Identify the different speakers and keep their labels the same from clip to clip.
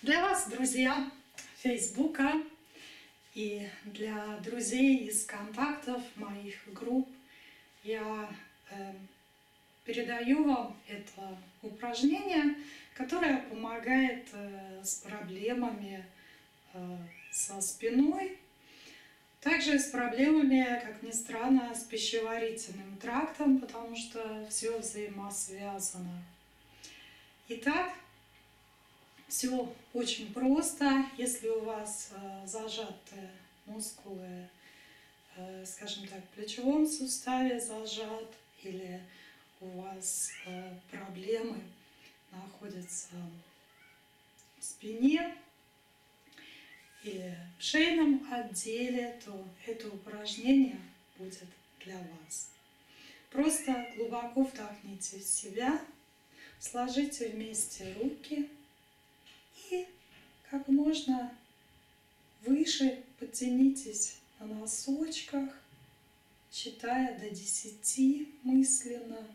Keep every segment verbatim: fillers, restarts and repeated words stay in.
Speaker 1: Для вас, друзья Фейсбука и для друзей из контактов моих групп, я э, передаю вам это упражнение, которое помогает э, с проблемами э, со спиной, также с проблемами, как ни странно, с пищеварительным трактом, потому что все взаимосвязано. Итак, все очень просто. Если у вас э, зажаты мускулы, э, скажем так, в плечевом суставе зажат, или у вас э, проблемы находятся в спине или в шейном отделе, то это упражнение будет для вас. Просто глубоко вдохните в себя, сложите вместе руки и как можно выше подтянитесь на носочках, считая до десяти мысленно.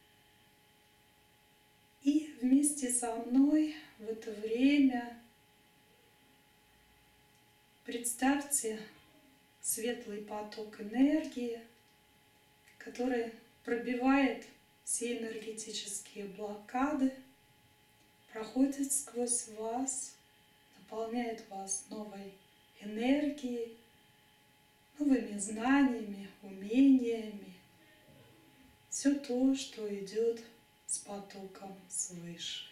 Speaker 1: И вместе со мной в это время представьте светлый поток энергии, который пробивает все энергетические блокады, проходит сквозь вас, наполняет вас новой энергией, новыми знаниями, умениями. Все то, что идет с потоком свыше.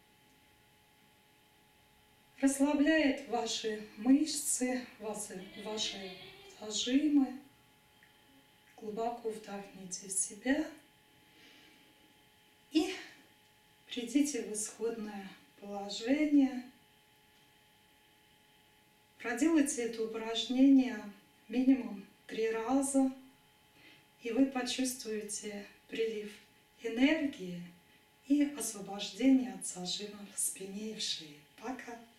Speaker 1: Расслабляет ваши мышцы, ваши, ваши зажимы. Глубоко вдохните в себя и придите в исходное положение. Проделайте это упражнение минимум три раза, и вы почувствуете прилив энергии и освобождение от зажимов в спине и в шее. Пока!